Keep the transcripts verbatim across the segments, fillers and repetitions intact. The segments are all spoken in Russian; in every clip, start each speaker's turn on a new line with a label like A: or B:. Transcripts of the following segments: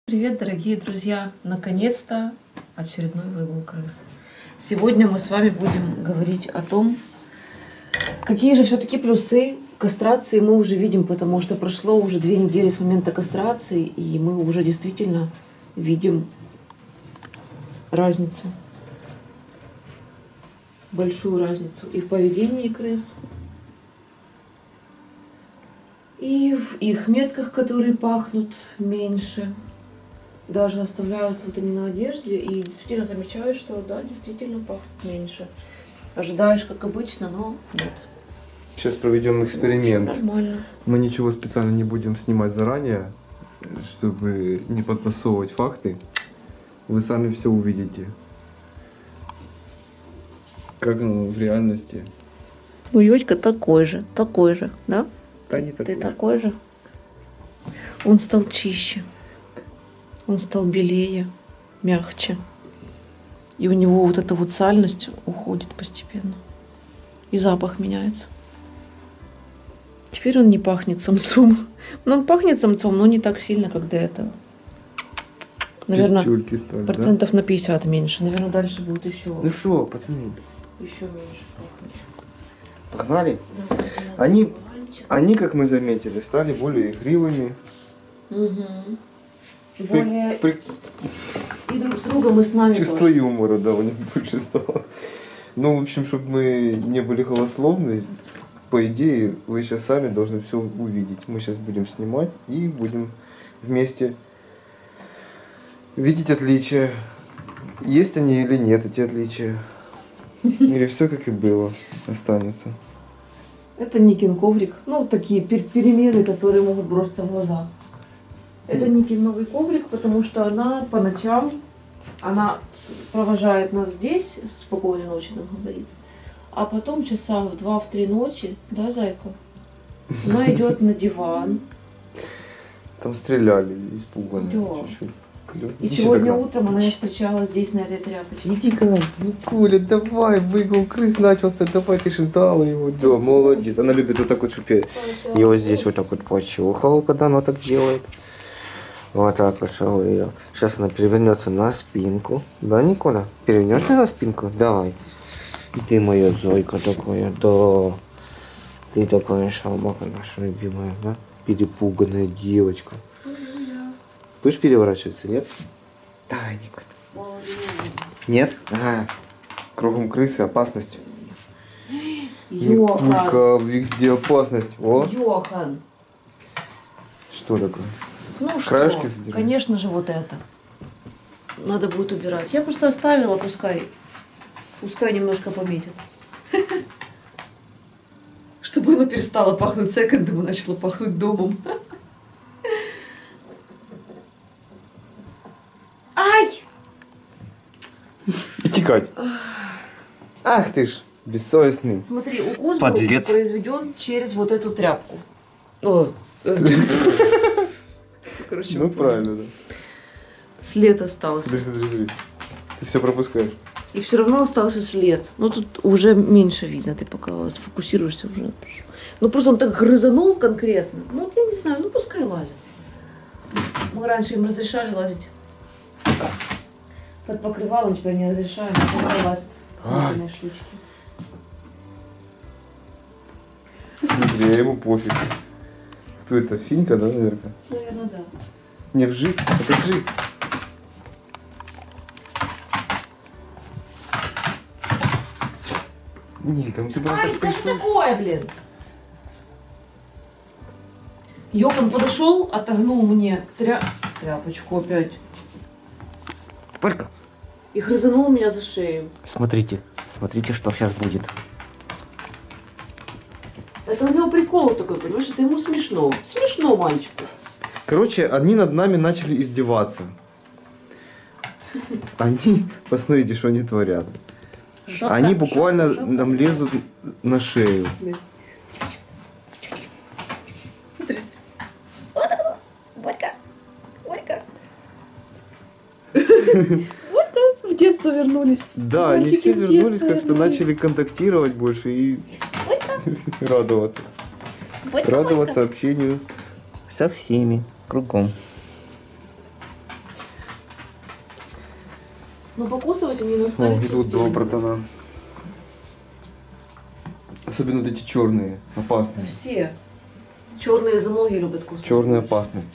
A: Привет, дорогие друзья! Наконец-то очередной выгул крыс. Сегодня мы с вами будем говорить о том, какие же все-таки плюсы кастрации мы уже видим, потому что прошло уже две недели с момента кастрации, и мы уже действительно видим разницу. Большую разницу и в поведении крыс, и в их метках, которые пахнут меньше. Даже оставляют вот они на одежде, и действительно замечаю, что да, действительно пахнет меньше. Ожидаешь, как обычно, но нет.
B: Сейчас проведем эксперимент.
A: Нормально.
B: Мы ничего специально не будем снимать заранее, чтобы не подтасовывать факты. Вы сами все увидите. Как оно в реальности.
A: Ну, Йодька такой же, такой же, да?
B: Да, не такой.
A: Ты такой же? Он стал чище. Он стал белее, мягче. И у него вот эта вот сальность уходит постепенно. И запах меняется. Теперь он не пахнет самцом. Ну, он пахнет самцом, но не так сильно, как до этого. Наверное,
B: стали,
A: процентов
B: да?
A: на пятьдесят меньше. Наверное, дальше будет еще,
B: Ну что, пацаны?
A: еще меньше пахнуть.
B: Погнали?
A: Да,
B: Они, они, как мы заметили, стали более игривыми.
A: Угу. Более...
B: При, при...
A: И друг с другом, и с нами
B: Чувство
A: тоже.
B: юмора, да, у них больше стало. Ну, в общем, чтобы мы не были голословны, по идее, вы сейчас сами должны все увидеть. Мы сейчас будем снимать и будем вместе видеть отличия. Есть они или нет, эти отличия. Или все как и было останется.
A: Это Никин коврик. Ну, такие пер перемены, которые могут броситься в глаза. Это Никин новый коврик, потому что она по ночам, она провожает нас здесь, спокойной ночи нам говорит. А потом часа в два-три ночи, да, зайка? Она идет на диван.
B: Там стреляли, испуганно.
A: Да.
B: Чуть-чуть.
A: И
B: Иди
A: сегодня
B: сюда,
A: утром она меня встречала здесь, на этой тряпочке.
B: иди к нам, ну Коля, давай, выгул крыс начался, давай, ты же ждала его. Да, молодец. Она любит вот так вот, чтобы я его здесь вот так вот почухал, когда она так делает. Вот так вот, шел ее. Сейчас она перевернется на спинку. Да, Николя? Перевернешь на спинку? Давай. И ты моя зойка такая, да. Ты такая шалмака наша любимая, да? Перепуганная девочка. Будешь переворачиваться, нет? Давай, Николя. Нет? Ага. Кругом крысы, опасность.
A: Йохан.
B: Никулька, где опасность? О.
A: Йохан.
B: Что такое?
A: Ну что,
B: Краешки задирать?
A: Конечно же, вот это. Надо будет убирать. Я просто оставила, пускай, пускай немножко пометит. Чтобы оно перестало пахнуть секондом и начало пахнуть домом. Ай!
B: И текать. Ах ты ж, бессовестный.
A: Смотри, укус
B: Подлец.
A: был произведен через вот эту тряпку. О, э. Короче,
B: Ну
A: вы поняли.
B: правильно, да.
A: След остался.
B: Смотри, смотри, смотри. Ты все пропускаешь.
A: И все равно остался след. Ну тут уже меньше видно, ты пока сфокусируешься уже. Ну просто он так грызанул конкретно. Ну вот я не знаю, ну пускай лазит. Мы раньше им разрешали лазить под покрывалом, теперь не разрешаем, пускай лазит. Внутренние штучки.
B: Смотри, ему пофиг. Кто это? Финька, да, наверное?
A: Наверное, да.
B: Не вжик, это вжик. Ника, ну ты прям
A: Ай,
B: так
A: да что
B: присутствуешь.
A: такое, блин? Йохан подошел, отогнул мне тря... тряпочку опять.
B: Только.
A: И грызанул меня за шею.
B: Смотрите, смотрите, что сейчас будет.
A: Это у него прикол такой, понимаешь? Это ему смешно. Смешно мальчику.
B: Короче, они над нами начали издеваться. Они, посмотрите, что они творят.
A: Жопа,
B: Они буквально
A: жопа, жопа.
B: нам лезут на шею.
A: Смотри, смотри. Вот оно. Волька. Волька. Волька. В детство вернулись.
B: Да, они
A: Мальчики
B: все
A: в
B: вернулись,
A: детство
B: как-то
A: вернулись.
B: начали контактировать больше и радоваться.
A: Волька,
B: Радоваться
A: Волька.
B: общению со всеми кругом.
A: Но покусывать они
B: О,
A: настали
B: идут два братана. Особенно вот эти черные, опасные.
A: Все. Черные за ноги любят кусать.
B: Черная опасность.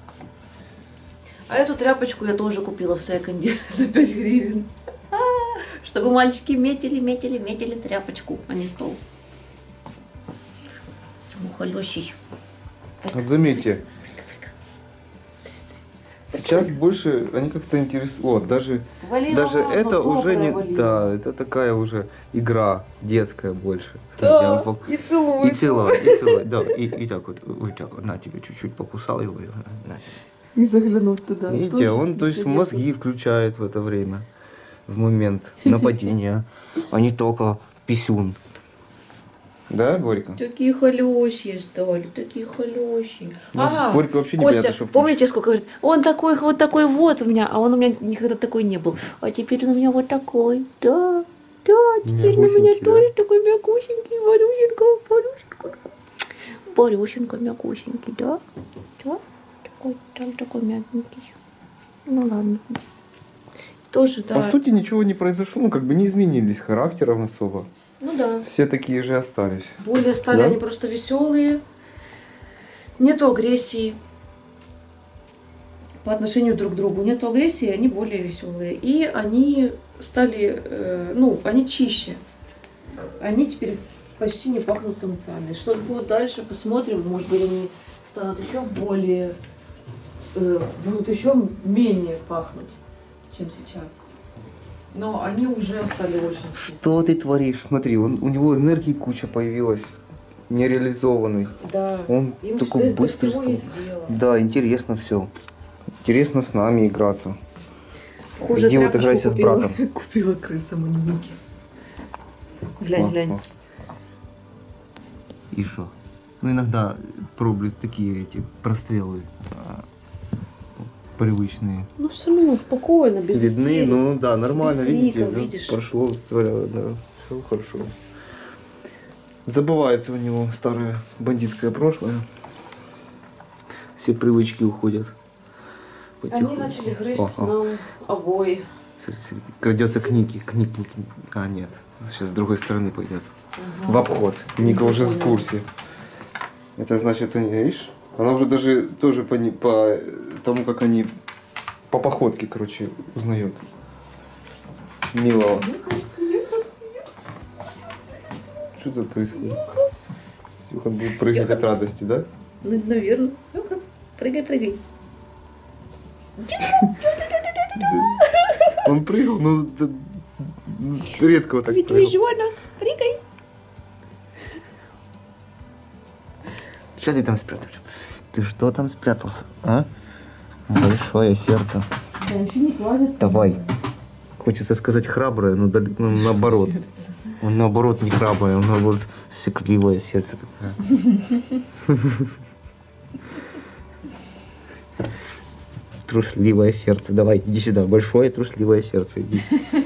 A: А эту тряпочку я тоже купила в секонде за пять гривен. Чтобы мальчики метили, метили, метили тряпочку, а не стол. Мухолёщий.
B: Вот заметьте, сейчас больше они как-то интересуют. Вот, даже,
A: Валила,
B: даже это
A: но
B: уже не.
A: добрая
B: Да, это такая уже игра детская больше.
A: Да,
B: Я вам пок-
A: и целует.
B: И целовать, и целовать, да. И, и так вот, вот так вот, на тебе чуть-чуть покусал его. И, на.
A: И заглянуть туда.
B: Видите,
A: Тоже
B: он, то есть,
A: интересно.
B: мозги включает в это время, в момент нападения, а не только писюн. Да, Борька?
A: Такие холёщие стали, такие холёщие.
B: Ну,
A: Ага,
B: Борька вообще
A: Костя,
B: непонятно, что
A: помните, сколько говорит, он такой, вот такой вот у меня, а он у меня никогда такой не был. А теперь он у меня вот такой, да, да, теперь он у меня
B: Мягусенький, да?
A: тоже такой мягусенький, Борюшенька, Борюшенька. Борюшенька мягусенький, да, да, такой, там такой мягенький. Ну ладно. Тоже, да.
B: По сути, ничего не произошло, ну, как бы не изменились характером особо.
A: Ну да.
B: Все такие же остались.
A: Более стали
B: Да?
A: они просто веселые. Нету агрессии по отношению друг к другу. Нету агрессии, они более веселые. И они стали, э, ну, они чище. Они теперь почти не пахнут самцами. Что будет дальше, посмотрим. Может быть, они станут еще более, э, будут еще менее пахнуть, чем сейчас. Но они уже стали очень чистыми.
B: Что ты творишь? Смотри, он, у него энергии куча появилась, нереализованной.
A: Да.
B: Он
A: Им
B: такой
A: до- до
B: быстрый
A: всего
B: стал.
A: есть дело.
B: Да, интересно все. Интересно с нами играться.
A: Хуже
B: Иди вот
A: тряпочку
B: играйся с
A: купила.
B: братом.
A: Купила крыса маньяки. Глянь,
B: О,
A: глянь.
B: о. И что? Ну, иногда проблеск такие эти прострелы а, привычные.
A: Ну все равно спокойно, без
B: Видны,
A: истерик.
B: ну да, нормально,
A: без
B: видите,
A: криков,
B: да,
A: видишь.
B: прошло, да, да, все хорошо. Забывается у него старое бандитское прошлое. Все привычки уходят.
A: Они
B: потихоньку.
A: начали грызть
B: О, о.
A: нам обои.
B: Смотри, смотри, крадется к Нике, к Нике. А, нет, сейчас с другой стороны пойдет.
A: Ага.
B: В обход. Ника уже в
A: Поняла.
B: курсе. Это значит, они, видишь, она уже даже тоже по, не- по тому, как они по походке, короче, узнает. Милого. Что тут происходит? Сюхан будет прыгать от радости, да?
A: Ну, наверное. Ну-ка, прыгай, прыгай.
B: Он прыгал, но д- редко вот так прыгал.
A: Медвежонок, прыгай.
B: Что ты там спрятался? Ты что там спрятался, а? Большое сердце.
A: Да, еще не хватит.
B: Давай. Хочется сказать храброе, но дал- ну, наоборот.
A: Сердце.
B: Он наоборот не храброе, он наоборот секливое сердце такое. Трусливое сердце. Давай, иди сюда. Большое трусливое сердце. Иди.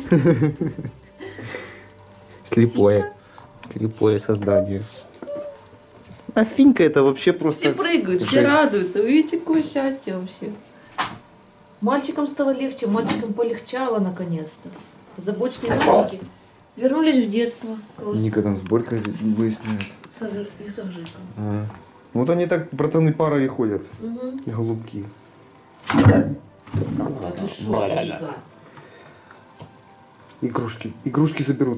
B: Слепое. Слепое создание. А Финька это вообще просто...
A: Все прыгают, все
B: Жесть.
A: радуются. Вы видите, какое счастье вообще. Мальчикам стало легче, мальчикам полегчало наконец-то. Забочные мальчики вернулись в детство. Просто.
B: Ника там с Борькой выясняет.
A: Сожи- И с Авжиком.
B: А. Вот они так, братаны, парой и ходят.
A: Угу.
B: Голубки.
A: А ты шо, Ника?
B: Игрушки. Игрушки заберут.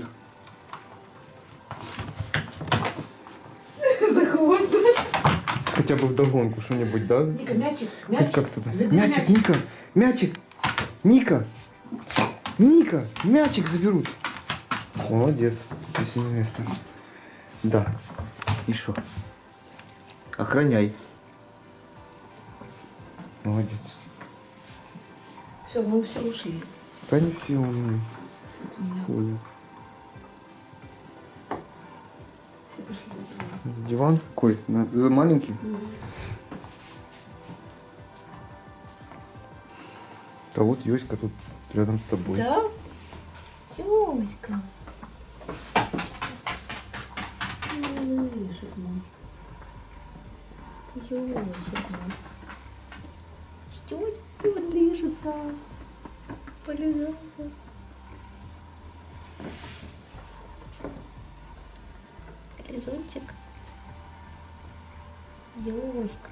A: За хвост.
B: Хотя бы вдогонку что-нибудь, да?
A: Ника, мячик,
B: Хоть
A: мячик.
B: как-то так.
A: Забери
B: Мячик, Ника! Мячик! Ника! Ника! Мячик заберут! Молодец. Здесь не место. Да. И что? Охраняй. Молодец.
A: Все, мы все ушли.
B: Да не все умные.
A: От меня.
B: Ходят.
A: Все пошли за диван.
B: За диван какой? На- за маленький?
A: Мгм.
B: Да вот Йоська тут рядом с тобой.
A: Да? Ёська. Ёсик мой. Ёсик мой. Что он лежится? Полежался. Лизунчик. Ёлочка.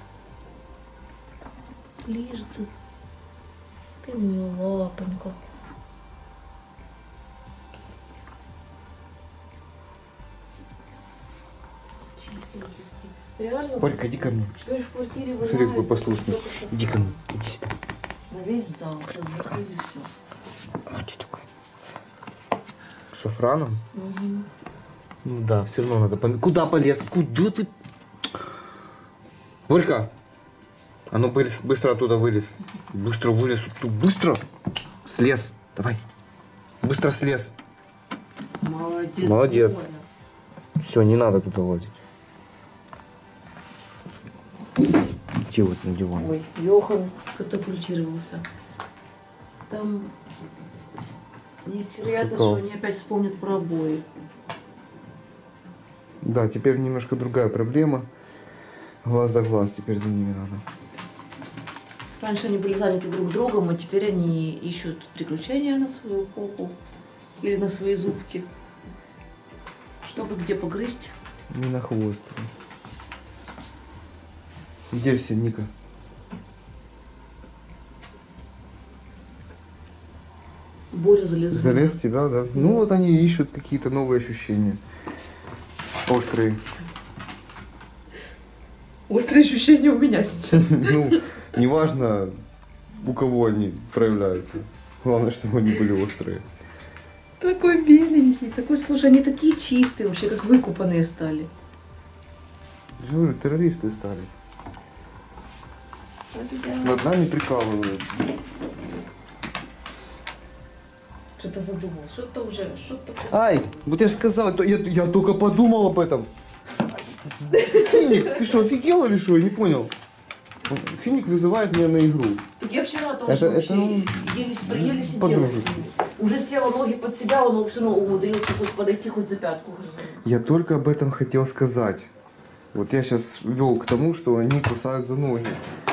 A: Лижется. Ты мою лапоньку. Чистенький. Реально?
B: Борька, иди ко мне.
A: Теперь в квартире
B: Смотри, какой послушный. Иди ко мне, иди сюда.
A: На весь зал. Сейчас закрыли все.
B: А что такое? Шафраном?
A: Угу.
B: Ну да, все равно надо пом... Куда полез? Куда ты? Борька! А ну вылез, быстро оттуда вылез. Быстро вылез. Тут быстро. Слез. Давай. Быстро слез.
A: Молодец.
B: Молодец.
A: Коля.
B: Все, не надо туда лазить. Иди вот на диван.
A: Ой, Йохан катапультировался. Там есть вероятность, что они опять вспомнят про обои.
B: Да, теперь немножко другая проблема. Глаз да глаз теперь за ними надо.
A: Раньше они были заняты друг другом, а теперь они ищут приключения на свою попу или на свои зубки, чтобы где погрызть.
B: Не на хвост. Где все, Ника?
A: Боря залез. в
B: Залез
A: меня.
B: в тебя, да? Ну вот они ищут какие-то новые ощущения. Острые.
A: Острые ощущения у меня сейчас.
B: Ну, неважно, у кого они проявляются. Главное, чтобы они были острые.
A: Такой беленький, такой, слушай, они такие чистые вообще, как выкупанные стали.
B: Я же говорю, террористы стали. Над нами прикалывают.
A: Что-то задумал, что-то уже, что-то...
B: Ай, вот я же сказал, то- я, я только подумал об этом. Финик, ты что, офигел или что? Я не понял. Финик вызывает меня на игру.
A: Так я вчера тоже
B: Это-
A: вообще
B: это, ну,
A: еле, с- еле сидела с
B: по-дружески.
A: ним. Уже села ноги под себя, он все равно умудрился хоть подойти, хоть за пятку грызануть.
B: Я только об этом хотел сказать. Вот я сейчас вел к тому, что они кусают за ноги.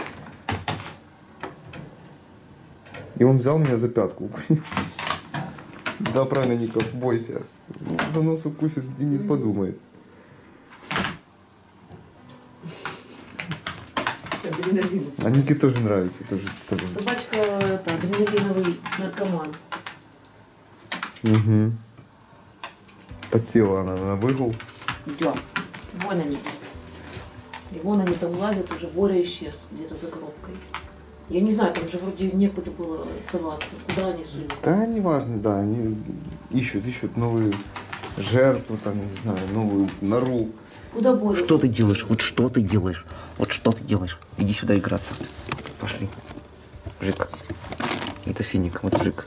B: И он взял меня за пятку. Да, правильно, Ника, бойся. За нос укусит и не подумает.
A: Адреналин.
B: А Нике тоже нравится. Тоже, тоже.
A: Собачка, это, адреналиновый наркоман.
B: Угу. Подсела она на выгул.
A: Да, вон они. И вон они там лазят, уже Боря исчез где-то за коробкой. Я не знаю, там же вроде некуда было соваться. Куда они суют?
B: Да, неважно, да, они ищут, ищут новую жертву, там, не знаю, новую нору.
A: Куда Боря?
C: Что ты делаешь? Вот что ты делаешь? Вот что ты делаешь? Иди сюда играться. Пошли. Жик. Это Финик. Вот Жик.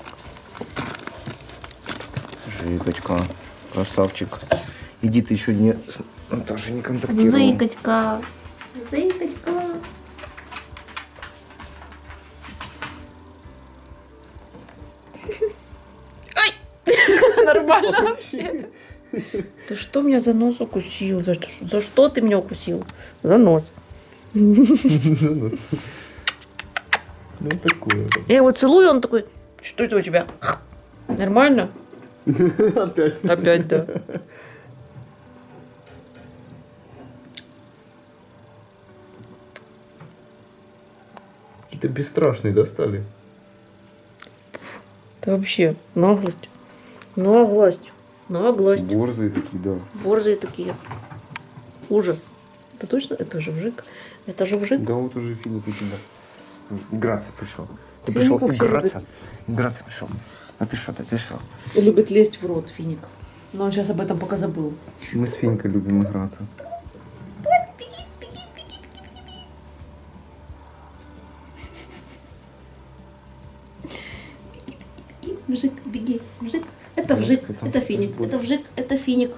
C: Жикочка. Красавчик. Иди, ты еще не... с Наташей не контактировал.
A: Зыкочка. Зыкочка. Ай! Нормально вообще. Ты что меня за нос укусил? За, что- за что ты меня укусил? За нос.
B: Ну, такое.
A: Я его целую, он такой, что это у тебя? Нормально?
B: Опять.
A: Опять, да.
B: Какие-то бесстрашные достали.
A: Это вообще наглость. Наглость. Наглость.
B: Борзые такие, да.
A: Борзые такие. Ужас. Это точно? Это же вжик. Это же вжик.
B: Да вот уже Финик у тебя. Играться пришел.
C: Ты
A: Финик
C: пришел
A: вообще
C: играться? Играться пришел. А ты что, ты, ты что?
A: Любит лезть в рот финик. Но он сейчас об этом пока забыл.
B: Мы с Финькой любим играться.
A: Вжик, беги, вжик. Это вжик,
B: Это
A: это финик, это вжик, это финик.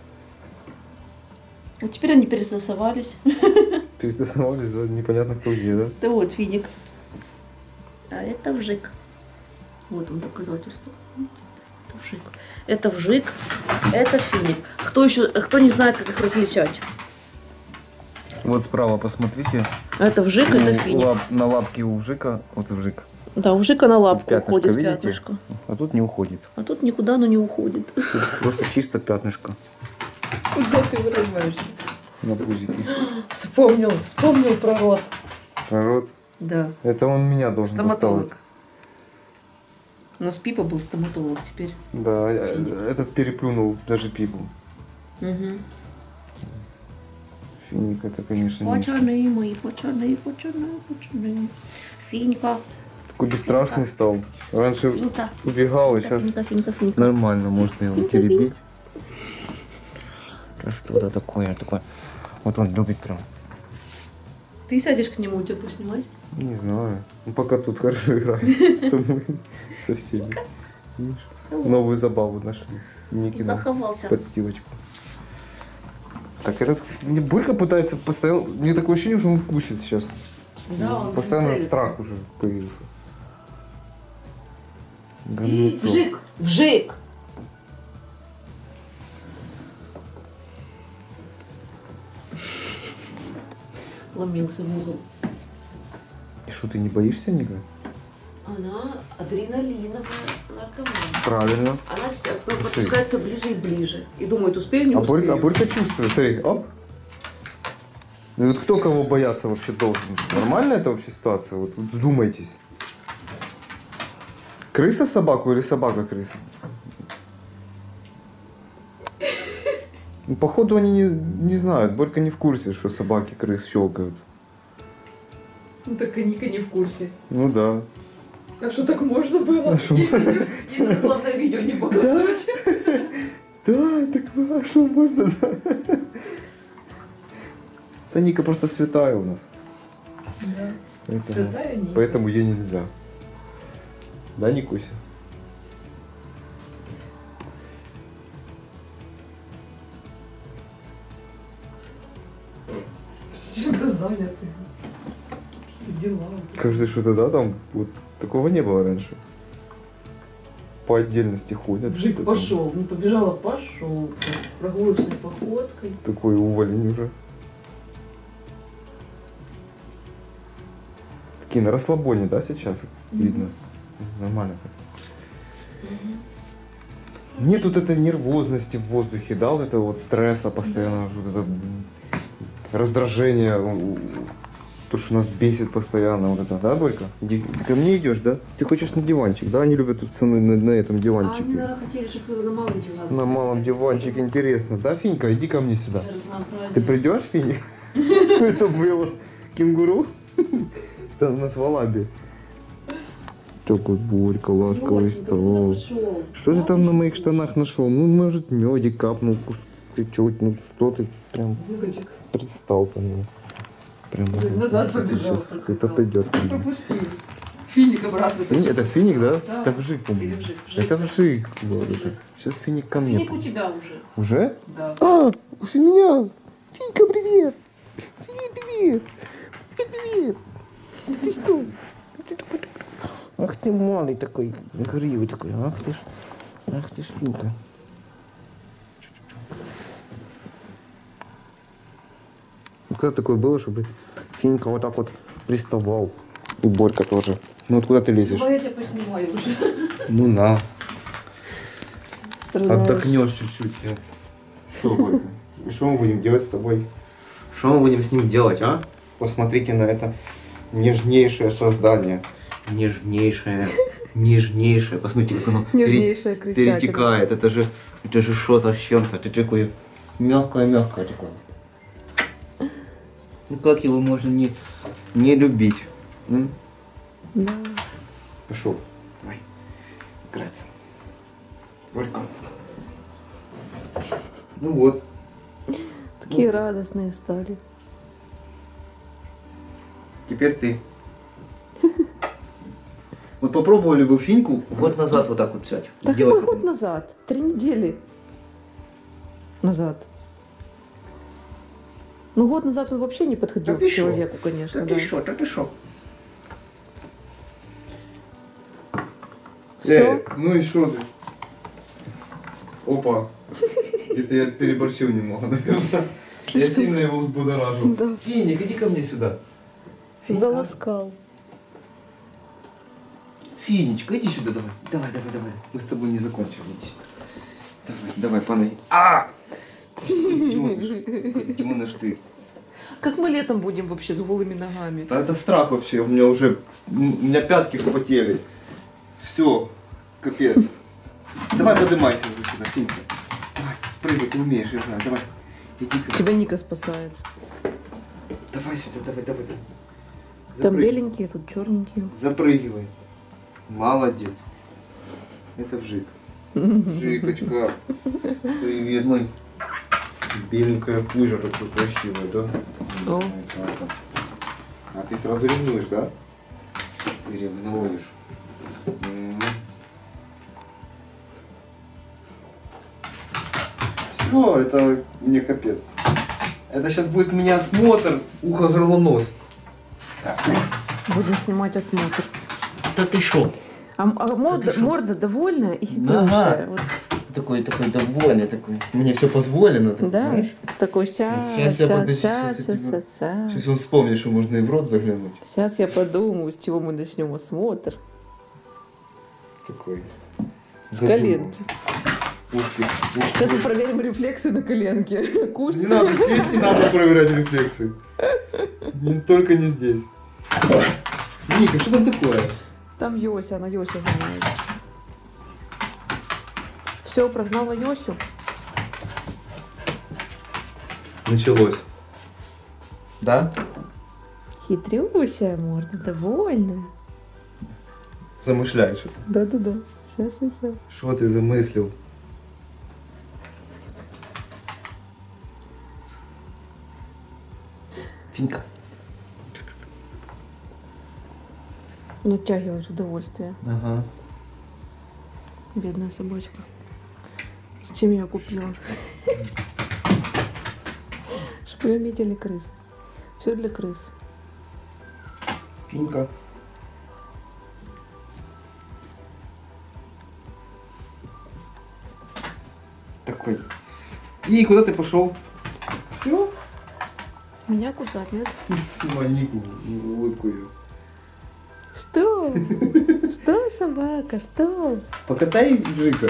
A: Вот теперь они перестасовались.
B: Перестасовались, да, непонятно кто где, да?
A: Это вот финик. А это вжик. Вот он доказательство. Это вжик. Это вжик, это финик. Кто еще, кто не знает, как их различать?
B: Вот справа посмотрите.
A: Это вжик, это
B: Ну,
A: финик.
B: лап- на лапке у Жика, вот Жик,
A: Да, у Жика на лапку
C: Пятнышко,
A: уходит
C: видите?
A: пятнышко.
C: А тут не уходит.
A: А тут никуда оно не уходит.
C: Тут просто чисто пятнышко
A: Куда ты вырываешься?
C: на пузике.
A: Вспомнил, вспомнил про рот.
B: Народ.
A: Да.
B: Это он меня должен доставать.
A: Стоматолог. У нас Пипа был стоматолог теперь.
B: Да, э, этот переплюнул даже Пипу.
A: Угу.
B: Финик, это, конечно, не...
A: Пацаны мои, пацаны, пацаны, пацаны. Финька.
B: Такой бесстрашный стал. Раньше
A: Финька.
B: убегал, а сейчас...
A: Финька, финька, финька.
C: Нормально, можно его теребить. Да что это такое, такое? Вот он любит прям.
A: Ты сядешь к нему, у тебя поснимать?
B: Не знаю. Ну, пока тут хорошо играет с тобой, со всеми. Видишь? Новую забаву нашли. Никина.
A: Заховался.
B: Подстилочку. Так, этот... Мне Борька пытается постоянно... Мне такое ощущение, что он кусит сейчас.
A: Да, он
B: Постоянно
A: целится.
B: страх уже появился.
A: И
B: Гамнецо.
A: вжик, вжик. Ломился в угол.
B: И что, ты не боишься, Ника?
A: Она адреналиновая наркоманка.
B: Правильно.
A: Она подпускается ближе и ближе. И думает, успею, не
B: А
A: успею.
B: Борька, а Борька чувствует, смотри, оп. Ну вот кто кого бояться вообще должен? Нормальная это вообще ситуация? Вот вдумайтесь. Крыса собаку или собака крыса? Ну, походу они не, не знают. Борька не в курсе, что собаки крыс щелкают.
A: Ну так и Ника не в курсе.
B: Ну да.
A: А что так можно было?
B: А что
A: Ей видео- ей так главное видео не показывать.
B: Да, так а что можно, да? Да Ника просто святая у нас.
A: Да.
B: Поэтому,
A: Святая Ника.
B: поэтому ей нельзя. Да, Никуся?
A: С чем ты занят? Какие-то дела. вот это.
B: Кажется, что-то да, там вот такого не было раньше. По отдельности ходят.
A: Вжик
B: что-то там.
A: пошел, не побежала, пошел. Прогулочной походкой.
B: Такой уволень уже. Такие на расслабоне, да, сейчас видно? Нормально. Нет вот этой нервозности в воздухе, да, вот этого вот стресса постоянно, вот это м, раздражение, у- у- то, что нас бесит постоянно, вот это, да, Борька? Иди, ты ко мне идешь, да? Ты хочешь на диванчик, да? Они любят тут со мной на, на этом
A: А они,
B: диванчике.
A: наверное, хотели, чтобы кто-то на малом диване.
B: На малом диванчике, интересно, да, Финька? Иди ко мне сюда.
A: Для разнообразия.
B: Ты придешь, Финик? Что это было? Кенгуру? Это у нас валаби. Такой Борька, ласковый
A: Брось, ну,
B: стал.
A: ты куда пошел?
B: Что ты там на моих штанах нашел? Ну, может, медик капнул, ты чуть, ну что ты прям
A: Мюгочек.
B: пристал ко мне. Прям
A: Блин, назад
B: это
A: побежал,
B: щас
A: просто
B: это
A: там.
B: придет.
A: Пропусти. Финик обратно.
B: Финик? Это финик, да?
A: Да.
B: Это вжик, по-моему.
A: Или вжик, вжик.
B: Это вжик. был
A: Вжик.
B: этот. Сейчас финик ко мне.
A: Финик у тебя уже.
B: Уже?
A: Да.
B: А, у меня. Финька, привет. Привет, привет. Привет, привет. Ты что? Ах ты малый такой, игривый такой. Ах ты ж, ах ты ж, Финька. Ну, когда такое было, чтобы Финька вот так вот приставал? И Борька тоже. Ну вот куда ты лезешь?
A: Давай я тебя поснимаю уже.
B: Ну на.
A: Страдаешь.
B: Отдохнешь чуть-чуть. Что, Борька? Что мы будем делать с тобой? Что мы будем с ним делать, а? Посмотрите на это нежнейшее создание.
C: Нежнейшее, нежнейшее. Посмотрите, как оно пере-
A: Нежнейшая крысятина.
C: перетекает. Это же, это же что-то с чем-то. Это такое мягкое-мягкое такое. Ну как его можно не, не любить? М?
A: Да.
C: Пошел. Давай. Играться. Борька.
B: Ну вот.
A: Такие радостные стали.
C: Теперь ты. Вот попробовали бы Финьку год назад вот так вот взять.
A: Так
C: Сделать
A: какой год назад? Три недели назад. Ну, год назад он вообще не подходил
C: Да ты
A: к
C: шо?
A: человеку, конечно.
C: Да
A: да.
C: ты что, да ты что?
B: Э, ну и что ты? Опа. Где-то я переборщил немного, наверное. Я сильно его взбудоражил.
A: Да.
B: Финик, иди ко мне сюда.
A: Заласкал.
B: Финечка, иди сюда, давай. Давай, давай, давай. Мы с тобой не закончим. Иди сюда. Давай, давай, по ноге. А! Демоныш, Демоныш ты.
A: Как мы летом будем вообще с голыми ногами?
B: Да это страх вообще. У меня уже... У меня пятки вспотели. Все, капец. Давай поднимайся уже сюда, Финька. Давай, прыгай, ты умеешь, я знаю. Давай. Иди ко.
A: Тебя Ника спасает.
B: Давай сюда, давай, давай, давай.
A: Там
B: Запрыгивай.
A: беленькие, тут черненькие.
B: Запрыгивай. Молодец. Это вжик. Вжикочка. Привет, мой. Беленькая пужа такой красивая, да?
A: О.
B: А ты сразу ревнуешь, да? Ты ревнуешь. Все, это мне капец. Это сейчас будет у меня осмотр ухо, горло, нос.
A: Будем снимать осмотр.
C: Да ты шо?
A: А, а морда,
C: ты шо?
A: морда довольная и
C: Ага.
A: хитрющая. Вот,
C: Такой, такой довольный, такой. Мне все позволено, такой,
A: да?
C: знаешь?
A: Такой сейчас,
B: Сейчас я
A: сейчас,
B: подожди,
A: сейчас,
B: сейчас я
A: сейчас,
B: тебя-
A: сейчас.
B: Сейчас он вспомнит, что можно и в рот заглянуть.
A: Сейчас я подумаю, с чего мы начнем осмотр.
B: Такой.
A: С коленки.
B: Ушки, ушки.
A: Сейчас мы проверим рефлексы на коленке. Курс.
B: Не надо, здесь не надо проверять рефлексы. Не, только не здесь. Ника, что там такое?
A: Там Йося, она Йосю гоняет. Все, прогнала Йосю.
B: Началось. Да?
A: Хитрющая морда, довольная.
B: Замышляешь это.
A: Да-да-да. Сейчас, сейчас, сейчас.
B: Что ты замыслил?
C: Финька.
A: Он оттягивает удовольствие.
B: Ага.
A: Бедная собачка. Зачем я ее купила? Чтобы ее видели крысы. Все для крыс.
B: Финька. Такой. И куда ты пошел? Все?
A: Меня кусать, нет?
B: Снимай Нику, улыбку ее.
A: Что? Что, собака, что?
B: Покатай Жика.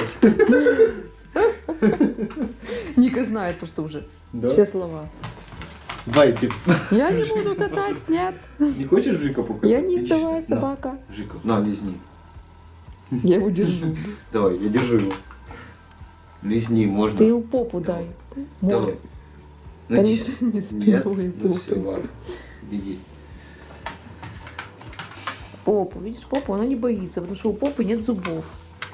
A: Ника знает просто уже
B: Да?
A: все слова.
B: Давай, ты
A: Я не буду катать, нет.
B: не хочешь Жика покатать?
A: Я не
B: Иди
A: издавая
B: сюда.
A: собака.
B: На, Жика, на, лизни.
A: Я его держу.
B: Давай, я держу его. Лизни, можно.
A: Ты ему попу дай.
B: Давай.
A: Да не,
B: Надеюсь.
A: не
B: Нет?
A: спиной,
B: Ну все,
A: попой.
B: ладно. Беги.
A: Попу, видишь, попу, она не боится, потому что у попы нет зубов.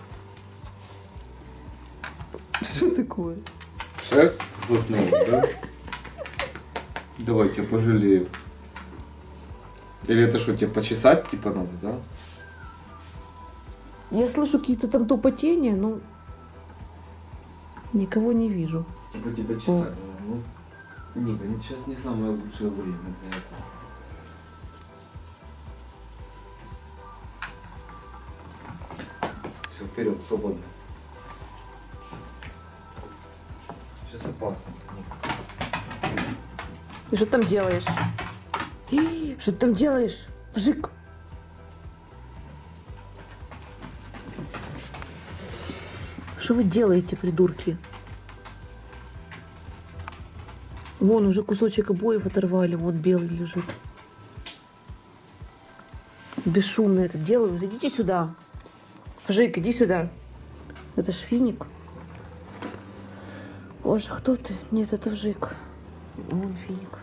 A: Что такое?
B: Шерсть плотная, да? Давай, тебя пожалею. Или это что, тебе почесать типа надо, да?
A: Я слышу какие-то там тупотения, но никого не вижу.
B: Типа тебя чесать. Ну, Ника, сейчас не самое лучшее время для этого. Все, вперед, свободно. Сейчас опасно.
A: И что ты там делаешь? Эй, что ты там делаешь? Вжик. Что вы делаете, придурки? Вон уже кусочек обоев оторвали, вот белый лежит. Бесшумно это делают. Идите сюда. Вжик, иди сюда. Это ж финик. Боже, кто ты? Нет, это Вжик. Вон финик.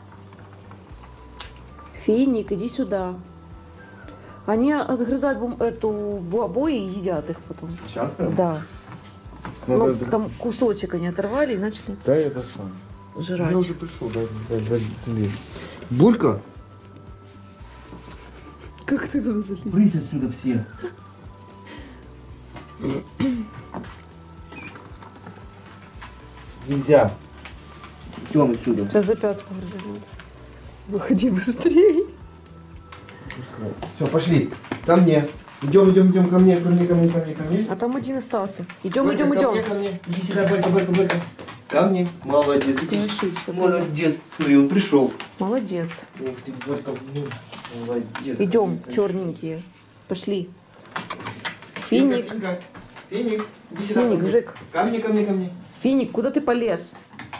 A: Финик, иди сюда. Они отгрызают бум- эту бу- обои и едят их потом.
B: Сейчас прям?
A: Да.
B: Ну,
A: Ну,
B: да, да.
A: там кусочек они оторвали и начали
B: Да, я достану.
A: жрать.
B: Я уже пришел, дай, дай, дай, залезь. Булька?
A: Как ты туда залез?
C: Брысь отсюда все.
B: Нельзя.
C: Идем отсюда.
A: Сейчас за пятку развернут. Выходи быстрее.
B: Все, пошли. Ко мне. Идем, идем, идем ко мне, ко мне, ко мне, ко мне, ко мне.
A: А там один остался. Идем,
B: Борька,
A: идем,
B: ко мне,
A: идем.
B: ко мне. Иди сюда, Борька, Борька, Борька. Ко мне. Молодец.
A: Ты ошибся.
B: Молодец. Смотри, он пришел.
A: Молодец.
B: Ух ты, Борька, ну, молодец.
A: Идем, черненькие. Пошли. Финик.
B: Финика, Финик, иди сюда.
A: Финик,
B: ко мне.
A: Жик.
B: Ко мне, ко мне, ко мне.
A: Финик, куда ты полез?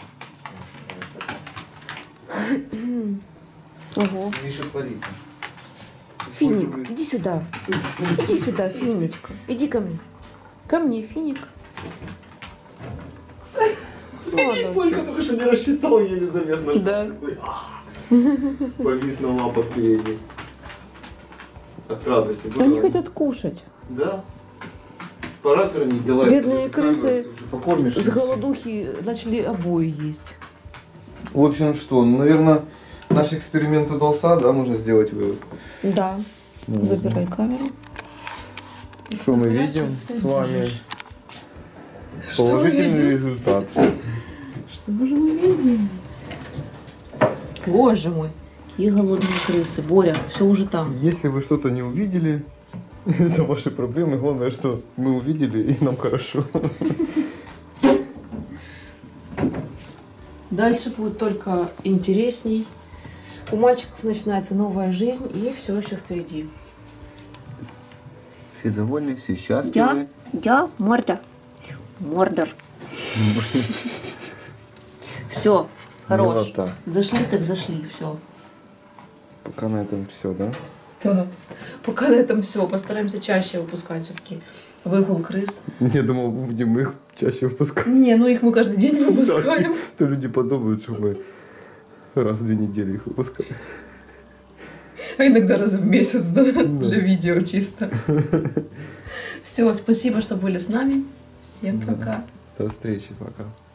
A: Ого.
B: Видишь, что творится.
A: Финик, иди сюда. Иди сюда, Финичка. Иди ко мне. Ко мне, Финик.
B: Болько только что не рассчитал, еле залез на
A: Да.
B: повис на лапах передних. От радости.
A: Они хотят кушать.
B: Да. Пора кормить, давай.
A: Бедные
B: подержи камеру,
A: крысы
B: ты уже покормишь.
A: с голодухи начали обои есть.
B: В общем, что, ну, наверное, наш эксперимент удался, да, можно сделать вывод.
A: Да.
B: Ну,
A: Забирай камеру.
B: Что мы видим с вами?
A: Что мы
B: Положительный
A: видим?
B: результат.
A: Что же мы видим? Боже мой. Какие голодные крысы. Боря, все уже там.
B: Если вы что-то не увидели, это ваши проблемы. Главное, что мы увидели и нам хорошо.
A: Дальше будет только интересней. У мальчиков начинается новая жизнь, и все еще впереди.
C: Все довольны, все
A: Я,
C: счастливы.
A: я, Морда. Мордор. Все, хорош.
B: Милота.
A: Зашли так зашли, все.
B: Пока на этом все, да?
A: Да. Пока на этом все. Постараемся чаще выпускать все-таки выгул крыс.
B: Я думал, будем их чаще выпускать.
A: Не, ну их мы каждый день выпускаем.
B: Так, то люди подумают, что мы раз в две недели их выпускаем.
A: А иногда раз в месяц, да? Для видео чисто. Все, спасибо, что были с нами. Всем пока.
B: До встречи, пока.